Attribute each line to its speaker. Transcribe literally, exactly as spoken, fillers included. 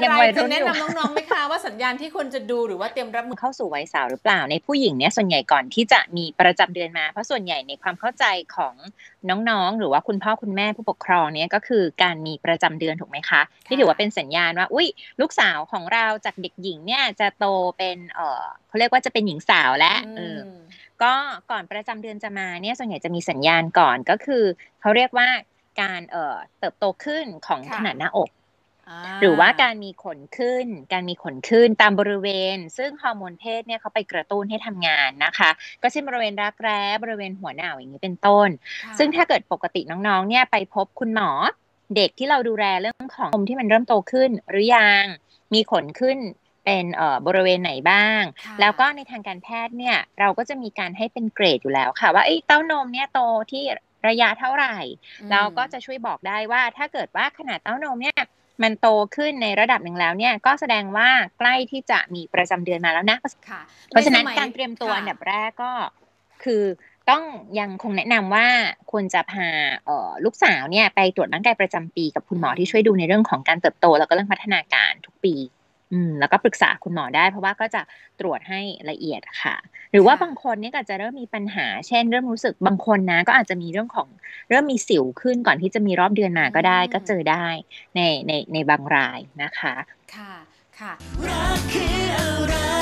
Speaker 1: ยังวัยรุ่นอยู่
Speaker 2: แนะนำน้องๆไหมคะว่าสัญญาณที่ควรจะดูหรือว่าเตรียมรับมือ
Speaker 1: เข้าสู่วัยสาวหรือเปล่าในผู้หญิงเนี่ยส่วนใหญ่ก่อนที่จะมีประจำเดือนมาเพราะส่วนใหญ่ในความเข้าใจของน้องๆหรือว่าคุณพ่อคุณแม่ผู้ปกครองเนี่ยก็คือการมีประจำเดือนถูกไหมคะที่ถือว่าเป็นสัญญาณว่าอุ้ยลูกสาวของเราจากเด็กหญิงเนี่ยจะโตเป็นเออเขาเรียกว่าจะเป็นหญิงสาวแล้วเออก็ก่อนประจำเดือนจะมาเนี่ยส่วนใหญ่จะมีสัญญาณก่อนก็คือเขาเรียกว่าการเอ่อเติบโตขึ้นของขนาดหน้าอกหรือว่าการมีขนขึ้นการมีขนขึ้นตามบริเวณซึ่งฮอร์โมนเพศเนี่ยเขาไปกระตุ้นให้ทำงานนะคะก็เช่นบริเวณรักแร้บริเวณหัวหนาวอย่างนี้เป็นต้นซึ่งถ้าเกิดปกติน้องๆเนี่ยไปพบคุณหมอเด็กที่เราดูแลเรื่องของนมที่มันเริ่มโตขึ้นหรือยังมีขนขึ้นเป็นเอ่อบริเวณไหนบ้างแล้วก็ในทางการแพทย์เนี่ยเราก็จะมีการให้เป็นเกรดอยู่แล้วค่ะว่าเต้านมเนี่ยโตที่ระยะเท่าไหร่แล้วก็จะช่วยบอกได้ว่าถ้าเกิดว่าขนาดเต้านมเนี่ยมันโตขึ้นในระดับหนึ่งแล้วเนี่ยก็แสดงว่าใกล้ที่จะมีประจำเดือนมาแล้วนะเพราะฉะนั้นการเตรียมตัวอันดับแรกก็คือต้องยังคงแนะนำว่าควรจะพาลูกสาวเนี่ยไปตรวจร่างกายประจำปีกับคุณหมอที่ช่วยดูในเรื่องของการเติบโตแล้วก็เรื่องพัฒนาการทุกปีอืมแล้วก็ปรึกษาคุณหมอได้เพราะว่าก็จะตรวจให้ละเอียดค่ะหรือว่าบางคนเนี่ยก็จะเริ่มมีปัญหาเช่นเริ่มรู้สึกบางคนนะก็อาจจะมีเรื่องของเริ่มมีสิวขึ้นก่อนที่จะมีรอบเดือนมาก็ได้ก็เจอได้ในในในบางรายนะคะ
Speaker 2: ค่ะค่ะ